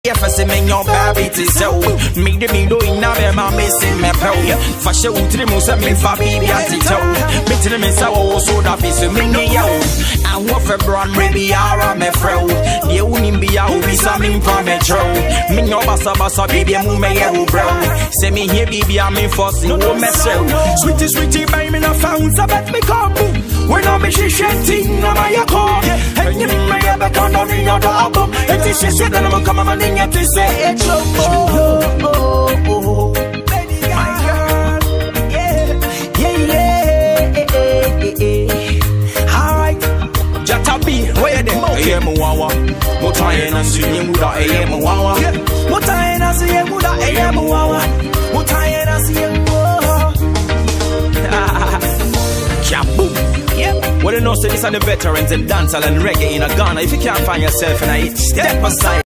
If I say me your baby to so me the me doing now them I'm missing me pro for show to the most me for baby at it toe me to me so so that is me yo and what for brand maybe ara me fro the unim be a be something for me tro me no basa baby mu me yo bro say me here baby I'm in force no me so sweetie baby no found so bet me come when I'm shitting na my car and you me ever turn on in your album and this is it and I'm come on in to say it's oh, baby girl, my girl, yeah. Alright, Shatta B, where they? I am wawa. Mutayena siye muda, I am wawa. Mutayena siye muda, I am wawa. Mutayena siye muda. Kaboom. Yep. Well, you know, so these are the veterans in dancehall and reggae in Ghana. If you can't find yourself in a step aside.